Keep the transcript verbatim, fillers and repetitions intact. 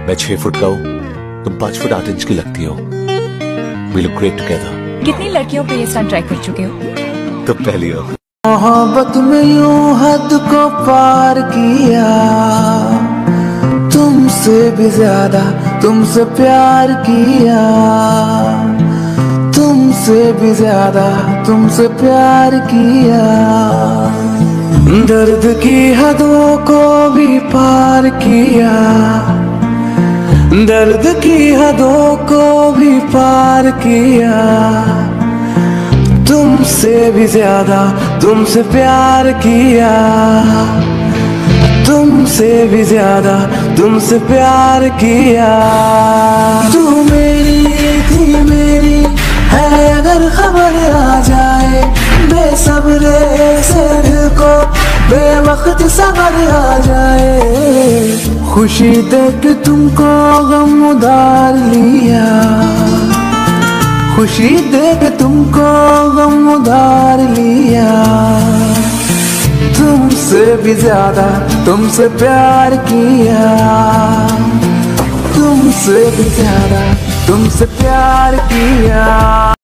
मैं छह फुट का हूँ, तुम पांच फुट आठ इंच की लगती हो। We look great together. कितनी लड़कियों पे ये स्टंट ट्राई कर चुके हो? तो पहली हो। मोहब्बत में यूं हद को पार किया, तुमसे भी ज्यादा तुमसे प्यार किया, तुमसे भी ज्यादा तुमसे प्यार किया। दर्द की हदों को भी पार किया, दर्द की हदों को भी पार किया। तुमसे भी ज्यादा तुमसे प्यार किया, तुमसे भी ज्यादा तुमसे प्यार किया। तू मेरी थी मेरी है अगर खबर आ जाए, बेसब्रे से दिल को बेवक्त सबर आ जाए। खुशी देख तुमको गम उधार लिया, खुशी देख तुमको गम उधार लिया। तुमसे भी ज्यादा तुमसे प्यार किया, तुमसे भी ज्यादा तुमसे प्यार किया।